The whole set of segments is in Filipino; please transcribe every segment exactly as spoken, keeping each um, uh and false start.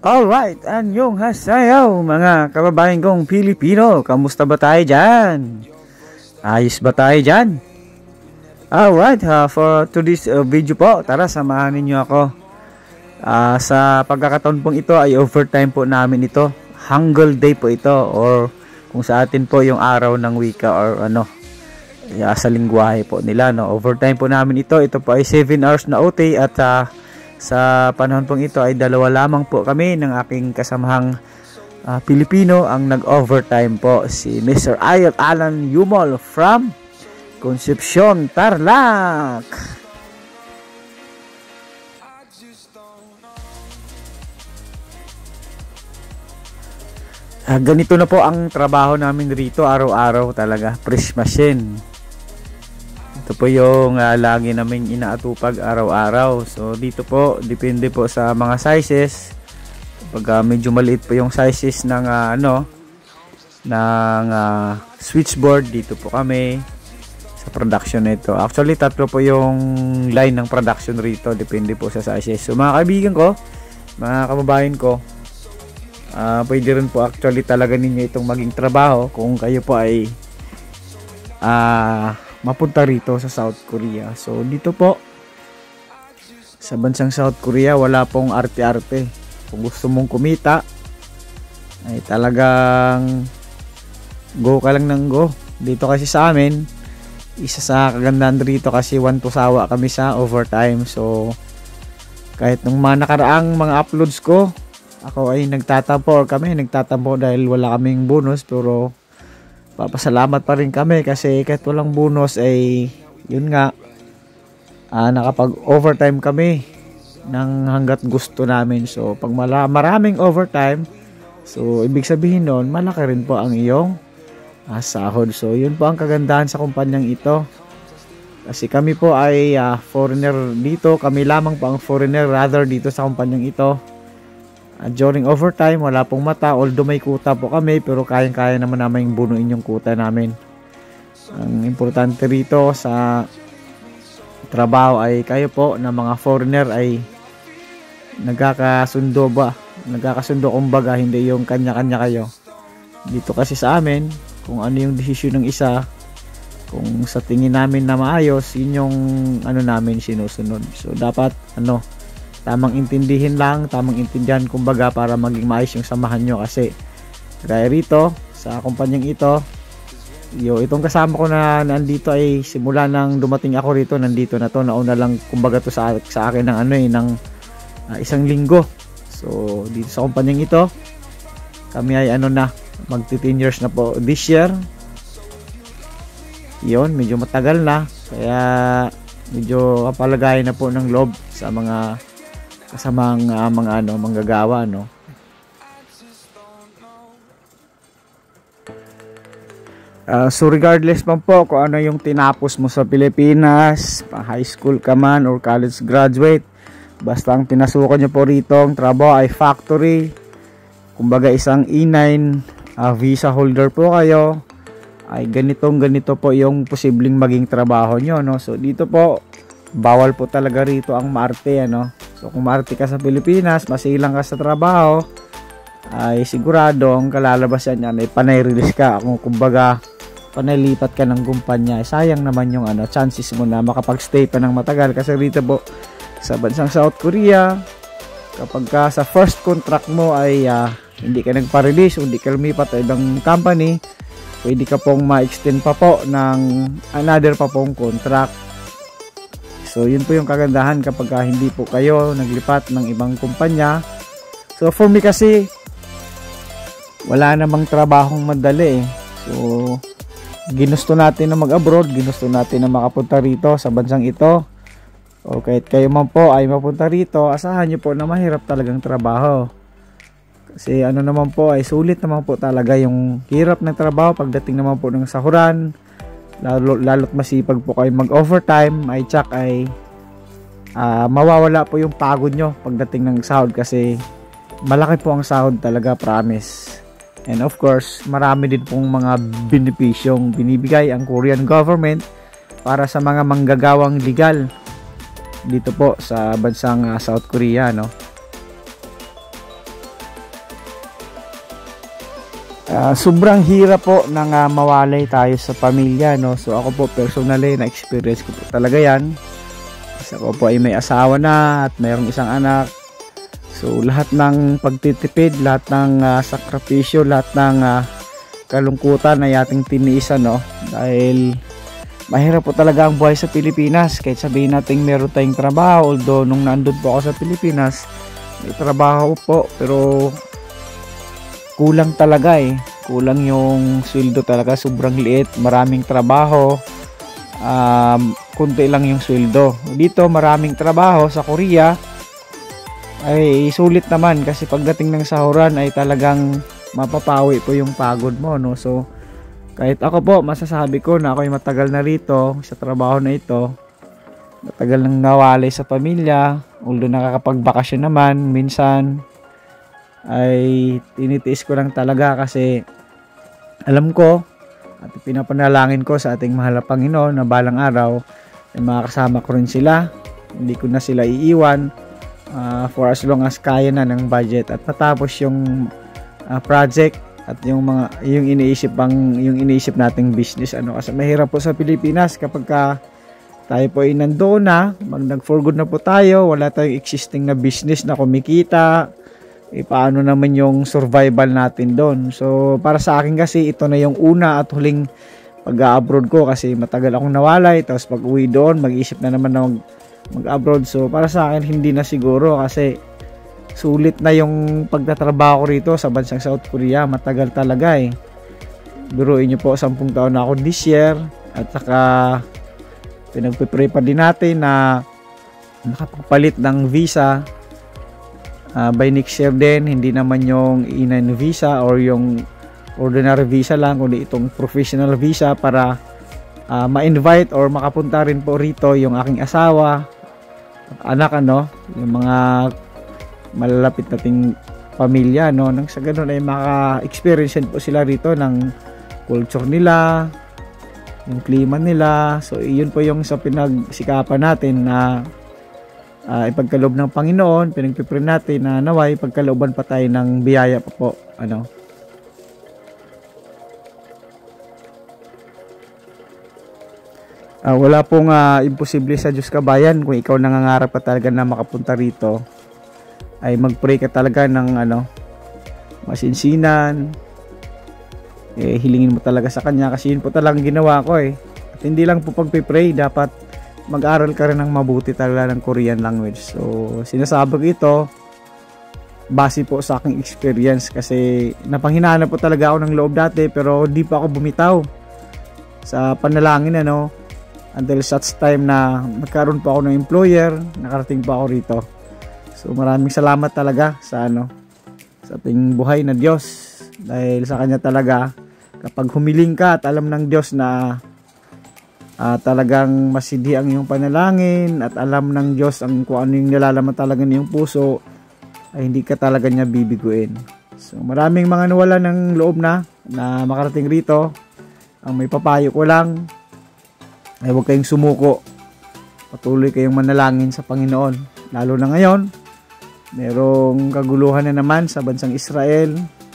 Alright, anyong hasayaw mga kababayan kong Pilipino. Kamusta ba tayo dyan? Ayos ba tayo dyan? Alright, uh, for today's uh, video po, tara samahan ninyo ako. Uh, sa pagkakataon pong ito ay overtime po namin ito. Hangul day po ito, or kung sa atin po yung araw ng wika or ano, uh, sa lingwahe po nila. No? Overtime po namin ito. Ito po ay seven hours na O T at uh, sa panahon pong ito ay dalawa lamang po kami ng aking kasamahang uh, Pilipino ang nag-overtime po, si Mister Ayot Alan Yumol from Concepcion, Tarlac. Uh, ganito na po ang trabaho namin rito araw-araw talaga, press machine. Ito po yung uh, lagi namin inaatupag araw-araw. So dito po, depende po sa mga sizes. Pag uh, medyo maliit po yung sizes ng uh, ano ng uh, switchboard, dito po kami sa production nito. Actually, tatlo po yung line ng production rito, depende po sa sizes. So mga kaibigan ko, mga kababayan ko, uh, pwede rin po actually talaga ninyo itong maging trabaho kung kayo po ay ah uh, mapunta rito sa South Korea. So dito po sa bansang South Korea, wala pong arte-arte. Kung gusto mong kumita ay talagang go ka lang ng go. Dito kasi sa amin, isa sa kagandahan rito kasi one to sawa kami sa overtime. So kahit nung mga nakaraang mga uploads ko, ako ay nagtatampo, or kami nagtatampo dahil wala kaming bonus, pero papasalamat pa rin kami kasi kahit walang bonus ay yun nga, uh, nakapag overtime kami ng hanggat gusto namin. So pag maraming overtime, so ibig sabihin nun malaki rin po ang iyong uh, sahod. So yun po ang kagandahan sa kumpanyang ito, kasi kami po ay uh, foreigner dito, kami lamang po ang foreigner rather dito sa kumpanyang ito. Uh, during overtime, wala pong mata, although may kuta po kami, pero kayang-kaya naman namin bunuin yung kuta namin. Ang importante rito sa trabaho ay kayo po na mga foreigner ay nagkakasundo ba? Nagkakasundo kumbaga, hindi yung kanya-kanya kayo. Dito kasi sa amin, kung ano yung desisyon ng isa, kung sa tingin namin na maayos, yun yung ano namin sinusunod. So dapat ano, tamang intindihin lang, tamang intindihan kumbaga para maging maayos yung samahan nyo. Kasi kaya rito sa kumpanyang ito, yo, itong kasama ko na nandito ay simula nang dumating ako rito, nandito na to. Nauna lang kumbaga to sa, sa akin ng ano eh, ng uh, isang linggo. So dito sa kumpanyang ito, kami ay ano na, magti ten years na po this year. Yun, medyo matagal na, kaya medyo kapalagayan na po ng loob sa mga kasamang uh, mga ano, manggagawa, no. Uh, so regardless man po kung ano yung tinapos mo sa Pilipinas, pa high school ka man or college graduate, basta ang pinasukan nyo po rito ang trabaho ay factory, kumbaga isang E nine uh, visa holder po kayo, ay ganitong ganito po yung posibleng maging trabaho nyo, no. So dito po bawal po talaga rito ang maarte, ano. So kung maarte ka sa Pilipinas, masilang ka sa trabaho, ay sigurado ang kalalabasan niyan ay panay release ka. Kung kumbaga panaylipat ka ng kumpanya, sayang naman yung ano, chances mo na makapag-stay pa ng matagal. Kasi rito po sa bansang South Korea, kapag ka sa first contract mo ay uh, hindi ka nagpa-release, hindi ka lumipat sa ibang company, pwede ka pong ma-extend pa po ng another pa pong contract. So yun po yung kagandahan kapag uh, hindi po kayo naglipat ng ibang kumpanya. So for me kasi, wala namang trabahong madali eh. So ginusto natin na mag-abroad, ginusto natin na makapunta rito sa bansang ito. O kahit kayo man po ay mapunta rito, asahan nyo po na mahirap talagang trabaho. Kasi ano naman po ay sulit naman po talaga yung hirap ng trabaho pagdating naman po ng sahuran. Lalo, lalo't masipag po kayo mag-overtime, ay tsak ay uh, mawawala po yung pagod nyo pagdating ng sahod, kasi malaki po ang sahod talaga, promise. And of course, marami din pong mga benepisyong binibigay ang Korean government para sa mga manggagawang legal dito po sa bansang uh, South Korea, no. Uh, sobrang hirap po nang uh, mawalay tayo sa pamilya, no? So ako po personally na experience ko po talaga yan. Kasi ako po ay may asawa na at mayroong isang anak. So lahat ng pagtitipid, lahat ng uh, sakripisyo, lahat ng uh, kalungkutan ay ating tiniisan, no? Dahil mahirap po talaga ang buhay sa Pilipinas. Kahit sabihin natin meron tayong trabaho, although nung nandun po ako sa Pilipinas may trabaho po, pero kulang talaga eh. Kulang yung sweldo talaga, sobrang liit, maraming trabaho, um, kunti lang yung sweldo. Dito maraming trabaho sa Korea ay sulit naman, kasi pagdating ng sahuran ay talagang mapapawi po yung pagod mo, no? So kahit ako po, masasabi ko na ako ay matagal na rito sa trabaho na ito, matagal nang nawalay sa pamilya, although nakakapagbakasyon naman minsan, ay tinitiis ko lang talaga kasi alam ko at pinapanalangin ko sa ating mahal na Panginoon na balang araw ay makakasama ko rin sila, hindi ko na sila iiwan uh, for as long as kaya na ng budget at matapos yung uh, project at yung mga yung iniisip pang yung iniisip nating business, ano, kasi mahirap po sa Pilipinas kapag ka tayo po ay nandoon na, mag nag-for good na po tayo, wala tayong existing na business na kumikita, eh, paano naman yung survival natin doon? So para sa akin kasi ito na yung una at huling pag-abroad ko, kasi matagal akong nawalay, tapos pag uwi doon mag-isip na naman na mag-abroad. So para sa akin hindi na siguro, kasi sulit na yung pagtatrabaho ko rito sa bansang South Korea, matagal talaga eh. Biruin nyo po, sampung taon na ako this year, at saka pinagpipray pa din natin na makapagpalit ng visa Uh, by next year din, hindi naman yung E nine visa or yung ordinary visa lang, kundi itong professional visa para uh, ma-invite or makapunta rin po rito yung aking asawa, anak, ano, yung mga malalapit nating pamilya, no, nang sa ganun ay maka-experience po sila rito ng culture nila, yung klima nila. So iyon po yung sa pinagsikapan natin na Uh, ipagkaloob ng Panginoon, pinagpipray natin na naway pagkalooban pa tayo ng biyaya pa po, ano. Uh, wala pong uh, imposible sa Diyos kabayan. Kung ikaw nangangarap ka talaga na makapunta rito, ay magpray ka talaga ng ano, masinsinan, eh, hilingin mo talaga sa Kanya, kasi yun po talagang ginawa ko eh. At hindi lang po pagpipray, dapat mag-aral ka rin ng mabuti talaga ng Korean language. So sinasabi ko ito base po sa aking experience, kasi napanghinaan po talaga ako ng loob dati, pero hindi pa ako bumitaw sa panalangin, ano, until such time na magkaroon pa ako ng employer, nakarating pa ako rito. So maraming salamat talaga sa ano, sa ating buhay na Diyos, dahil sa Kanya talaga kapag humiling ka at alam ng Diyos na Uh, talagang masidi ang iyong panalangin at alam ng Diyos ang kung ano yung nilalaman talaga ng iyong puso, ay hindi ka talaga niya bibiguin. So maraming mga nawala ng loob na na makarating rito. Ang may papayo ko lang ay huwag kayong sumuko, patuloy kayong manalangin sa Panginoon, lalo na ngayon merong kaguluhan na naman sa bansang Israel.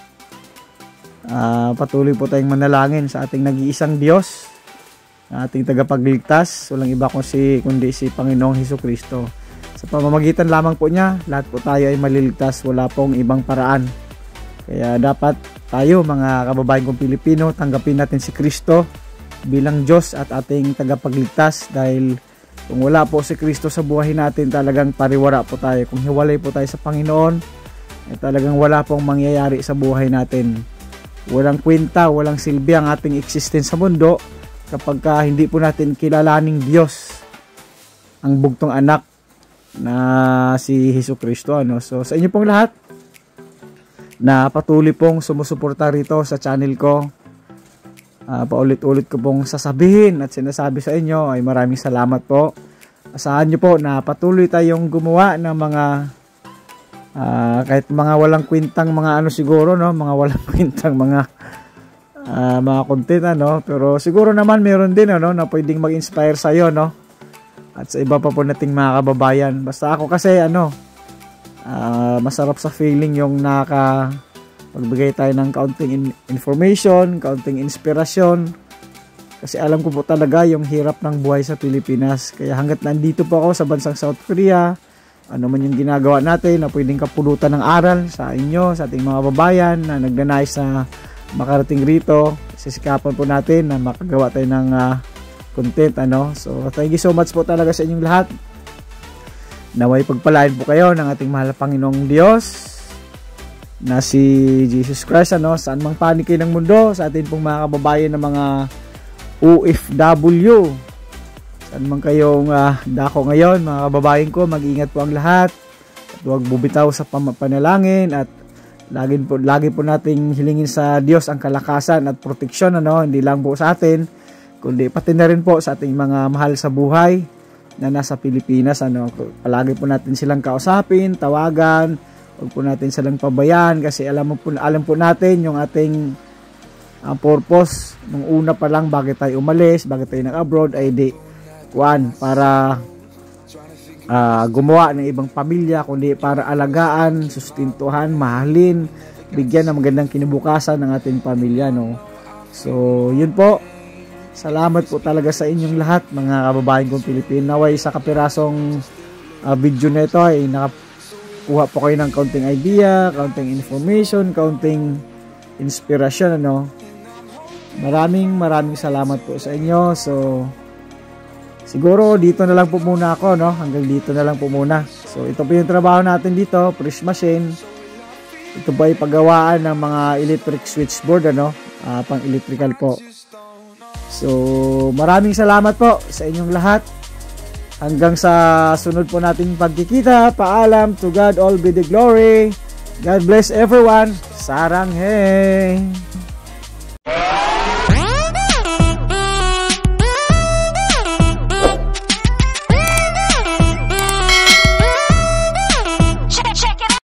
Uh, patuloy po tayong manalangin sa ating nag-iisang Diyos, ating tagapagligtas, walang iba kundi, kundi si Panginoong Hesukristo. Sa pamamagitan lamang po niya, lahat po tayo ay maliligtas, wala pong ibang paraan. Kaya dapat tayo mga kababayan kong Pilipino, tanggapin natin si Kristo bilang Diyos at ating tagapagligtas, dahil kung wala po si Kristo sa buhay natin, talagang pariwara po tayo. Kung hiwalay po tayo sa Panginoon, ay talagang wala pong mangyayari sa buhay natin. Walang kwenta, walang silbi ang ating existence sa mundo kapag ka hindi po natin kilalaning Diyos, ang bugtong anak na si Hesukristo, ano. So sa inyo pong lahat na patuloy pong sumusuporta rito sa channel ko, uh, paulit-ulit ko pong sasabihin at sinasabi sa inyo ay maraming salamat po. Asahan nyo po na patuloy tayong gumawa ng mga uh, kahit mga walang kwintang mga ano siguro, no, mga walang kwintang mga Uh, mga content, ano, pero siguro naman meron din, ano, na pwedeng mag-inspire sa iyo, no, at sa iba pa po nating mga kababayan. Basta ako kasi ano, uh, masarap sa feeling yung naka magbigay tayo ng kaunting in- information, kaunting inspirasyon. Kasi alam ko po talaga yung hirap ng buhay sa Pilipinas. Kaya hanggat nandito po ako sa bansang South Korea, ano man yung ginagawa natin na pwedeng kapulutan ng aral sa inyo, sa ating mga babayan na nagnanais na makarating rito, sisikapan po natin na makagawa tayo ng uh, content. Ano? So thank you so much po talaga sa inyong lahat. Naway pagpalain po kayo ng ating mahal na Panginoong Diyos na si Jesus Christ, ano, saan mang panig kayo ng mundo, sa atin pong mga kababayan ng mga O F W, saan man kayong uh, dako ngayon, mga kababayan ko, mag-ingat po ang lahat at huwag bubitaw sa panalangin at lagi po, lagi po nating hilingin sa Diyos ang kalakasan at proteksyon, ano, hindi lang po sa atin kundi pati na rin po sa ating mga mahal sa buhay na nasa Pilipinas, ano. Palagi po natin silang kausapin, tawagan, huwag po natin silang pabayaan kasi alam mo po, alam po natin yung ating ang uh, purpose nung una pa lang bakit tayo umalis, bakit tayo nag-abroad ay di kuan para uh, gumawa ng ibang pamilya, kundi para alagaan, sustintuhan, mahalin, bigyan ng magandang kinabukasan ng ating pamilya, no. So yun po, salamat po talaga sa inyong lahat mga kababayan kong Pilipino. Naway sa kapirasong uh, video na ito ay naka kuha po kayo ng kaunting idea, kaunting information, kaunting inspirasyon, ano. Maraming maraming salamat po sa inyo. So siguro dito na lang po muna ako, no. Hanggang dito na lang po muna. So ito po yung trabaho natin dito, press machine. Ito po ay paggawaan ng mga electric switchboard, ano, uh, pang electrical po. So maraming salamat po sa inyong lahat. Hanggang sa sunod po nating pagkikita. Paalam. To God all be the glory. God bless everyone. Sarang hey.